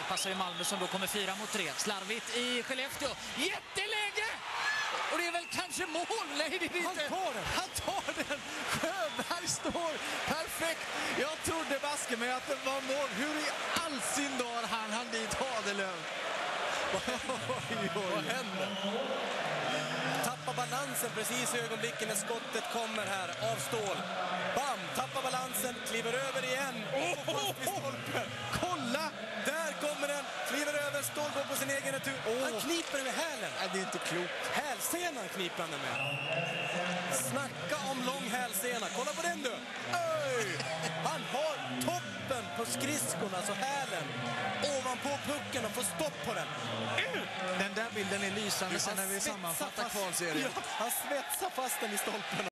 Passar ju Malmö som då kommer 4-3. Slarvigt i Skellefteå. Jätteläge! Och det är väl kanske mål? Nej, det är inte. Han tar den! Sjöberg står perfekt! Jag trodde baske med att det var mål. Hur i all sin dar han dit Hadelöv? Vad händer? Tappar balansen precis i ögonblicken när skottet kommer här av Ståhl. Bam! Tappar balansen, kliver över igen. Kolla! Där kommer den, kliver över, Ståhl går på sin egen retur. Han kniper med hälen. Nej, det är inte klokt. Hälsenan kniper han med. Snacka om lång hälsena. Kolla på den du! Öj! Han har toppen på skridskorna, alltså hälen, ovanpå pucken och får stopp på den. Den där bilden är lysande sen när vi sammanfattar kvalserien. Ja, han svetsar fast den i stolpen.